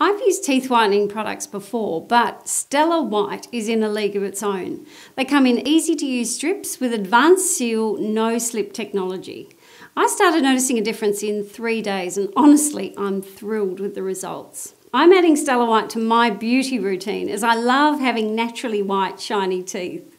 I've used teeth whitening products before, but Stella White is in a league of its own. They come in easy-to-use strips with advanced seal, no-slip technology. I started noticing a difference in 3 days, and honestly, I'm thrilled with the results. I'm adding Stella White to my beauty routine as I love having naturally white, shiny teeth.